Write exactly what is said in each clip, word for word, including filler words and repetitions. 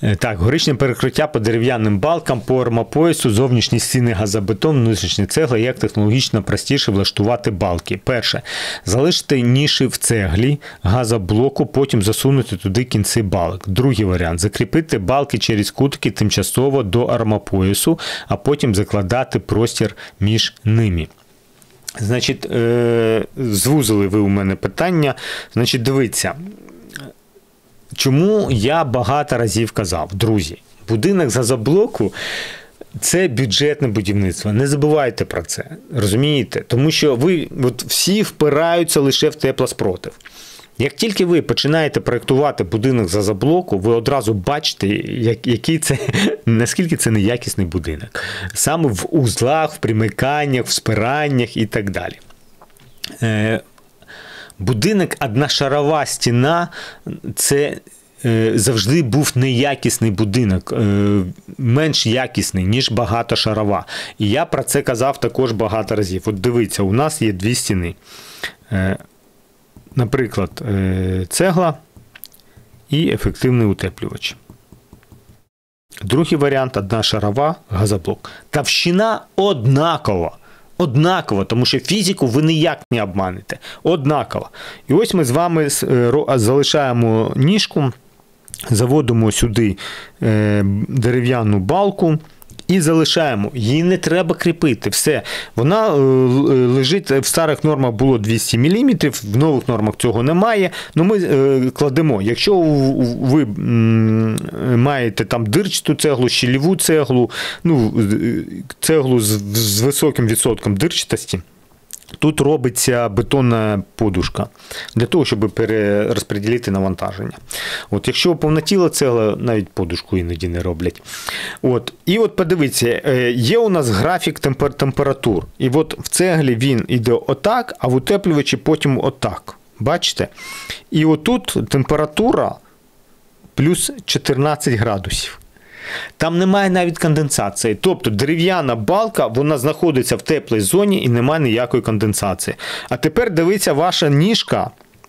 Так, горичне перекриття по дерев'яним балкам, по армопоясу, зовнішні стіни газобетон, внутрішні цегла, як технологічно простіше влаштувати балки. Перше. Залишити ніші в цеглі газоблоку, потім засунути туди кінці балок. Другий варіант. Закріпити балки через кутики тимчасово до армопоясу, а потім закладати простір між ними. Значить, звузили ви у мене питання. Значить, дивіться. Чому я багато разів казав, друзі, будинок з газоблоку – це бюджетне будівництво. Не забувайте про це, розумієте? Тому що ви от всі впираються лише в теплоспротив. Як тільки ви починаєте проєктувати будинок з газоблоку, ви одразу бачите, який це, наскільки це неякісний будинок. Саме в узлах, в примиканнях, в спираннях і так далі. Будинок одношарова стіна – це завжди був неякісний будинок, менш якісний, ніж багатошарова. І я про це казав також багато разів. От дивіться, у нас є дві стіни. Наприклад, цегла і ефективний утеплювач. Другий варіант – одношарова, газоблок. Товщина однакова. Однаково, тому що фізику ви ніяк не обманете. Однаково. І ось ми з вами залишаємо ніжку, заводимо сюди дерев'яну балку і залишаємо. Її не треба кріпити. Все. Вона лежить, в старих нормах було двісті міліметрів, в нових нормах цього немає. Ну ми кладемо. Якщо ви маєте там дирчату цеглу, щільову цеглу, ну, цеглу з, з високим відсотком дирчатості, тут робиться бетонна подушка для того, щоб перерозподілити навантаження. От, якщо повнотіла цегла, навіть подушку іноді не роблять. От, і от подивіться, є у нас графік температур. І от в цеглі він йде отак, а в утеплювачі потім отак. Бачите? І отут температура плюс чотирнадцять градусів. Там немає навіть конденсації. Тобто дерев'яна балка, вона знаходиться в теплій зоні і немає ніякої конденсації. А тепер дивіться, ваша ніжка,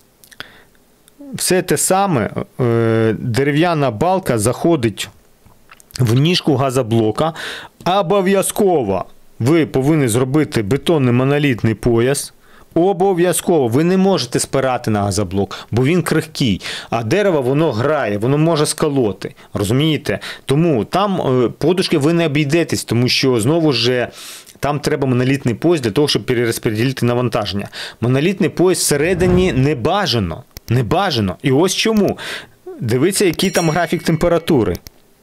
все те саме, дерев'яна балка заходить в ніжку газоблока. Обов'язково ви повинні зробити бетонний монолітний пояс. Обов'язково. Ви не можете спирати на газоблок, бо він крихкий. А дерево, воно грає, воно може сколоти. Розумієте? Тому там подушки ви не обійдетесь, тому що, знову ж, там треба монолітний пояс для того, щоб перерозподілити навантаження. Монолітний пояс всередині не бажано. Не бажано. І ось чому. Дивіться, який там графік температури.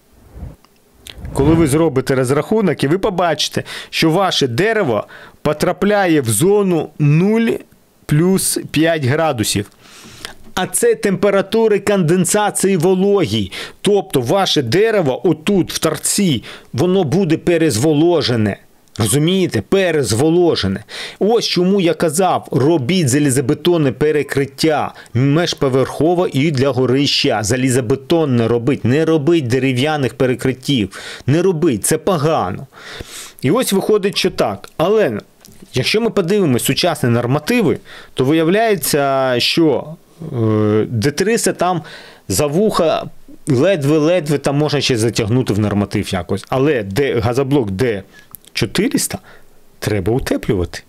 Коли ви зробите розрахунок, і ви побачите, що ваше дерево потрапляє в зону нуль плюс п'ять градусів. А це температури конденсації вологі. Тобто ваше дерево отут, в торці, воно буде перезволожене. Розумієте? Перезволожене. Ось чому я казав, робіть залізобетонне перекриття межповерхово і для горища. Залізобетонне робіть. Не робіть дерев'яних перекриттів. Не робіть. Це погано. І ось виходить, що так. Але якщо ми подивимося сучасні нормативи, то виявляється, що Д-триста там за вуха ледве-ледве там можна ще затягнути в норматив якось. Але газоблок Д чотириста треба утеплювати.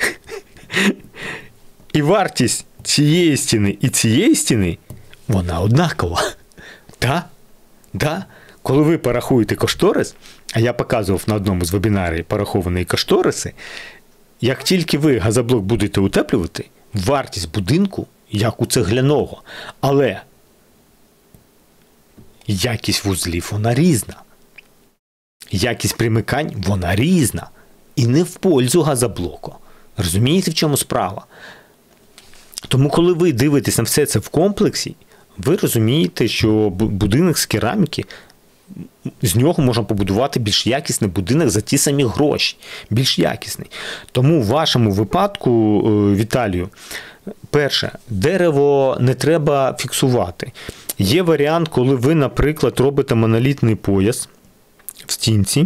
І вартість цієї стіни і цієї стіни, вона однакова. Так? Да? Коли ви порахуєте кошторис, а я показував на одному з вебінарів пораховані кошториси, як тільки ви газоблок будете утеплювати, вартість будинку, як у цегляного, але якість вузлів, вона різна. Якість примикань, вона різна. І не в пользу газоблоку. Розумієте, в чому справа? Тому, коли ви дивитесь на все це в комплексі, ви розумієте, що будинок з кераміки, з нього можна побудувати більш якісний будинок за ті самі гроші. Більш якісний. Тому в вашому випадку, Віталію, перше, дерево не треба фіксувати. Є варіант, коли ви, наприклад, робите монолітний пояс в стінці,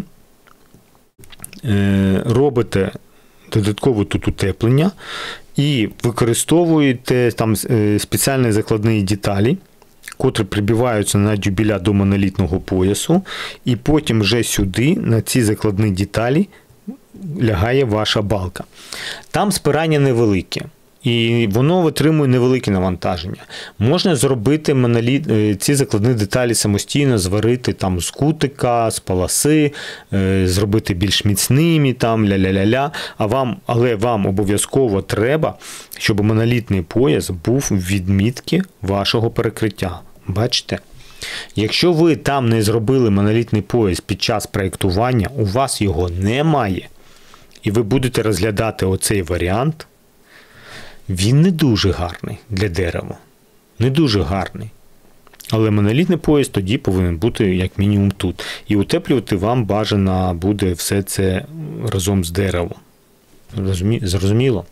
робите додатково тут утеплення і використовуєте там спеціальні закладні деталі, котрі прибиваються на дюбеля до монолітного поясу, і потім вже сюди, на ці закладні деталі, лягає ваша балка. Там спирання невелике. І воно витримує невелике навантаження. Можна зробити моноліт, ці закладні деталі самостійно, зварити там з кутика, з полоси, зробити більш міцними, там, ля-ля-ля-ля. А вам, але вам обов'язково треба, щоб монолітний пояс був в відмітки вашого перекриття. Бачите? Якщо ви там не зробили монолітний пояс під час проєктування, у вас його немає, і ви будете розглядати оцей варіант, він не дуже гарний для дерева. Не дуже гарний. Але монолітний пояс тоді повинен бути як мінімум тут. І утеплювати вам бажано буде все це разом з деревом. Розумі... Зрозуміло?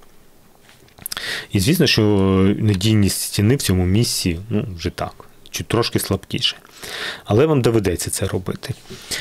І звісно, що надійність стіни в цьому місці, ну, вже так, чуть трошки слабкіше. Але вам доведеться це робити.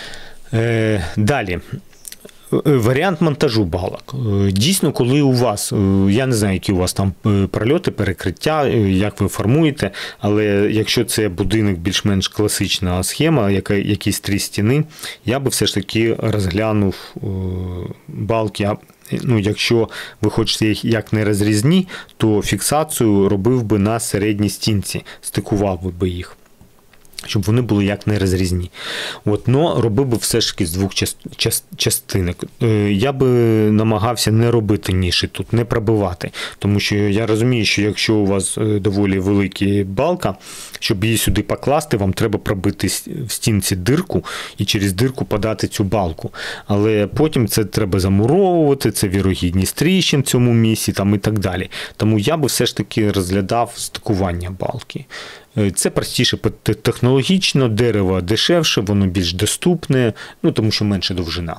Е, далі. Варіант монтажу балок. Дійсно, коли у вас, я не знаю, які у вас там прольоти, перекриття, як ви формуєте, але якщо це будинок більш-менш класична схема, яка, якісь три стіни, я би все ж таки розглянув балки. Ну, якщо ви хочете їх як не розрізні, то фіксацію робив би на середній стінці, стикував би їх, щоб вони були як не розрізні. От, но робив би все ж таки з двох част, част, частинок. Я би намагався не робити ніші тут, не пробивати. Тому що я розумію, що якщо у вас доволі велика балка, щоб її сюди покласти, вам треба пробити в стінці дирку і через дирку подати цю балку. Але потім це треба замуровувати, це вірогідність тріщин в цьому місці там, і так далі. Тому я би все ж таки розглядав стикування балки. Це простіше технологічно, дерево дешевше, воно більш доступне, ну тому що менше довжина.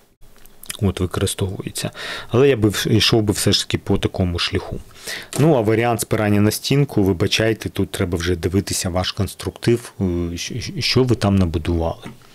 От використовується. Але я би йшов би все ж таки по такому шляху. Ну, а варіант спирання на стінку, вибачайте, тут треба вже дивитися ваш конструктив, що ви там набудували.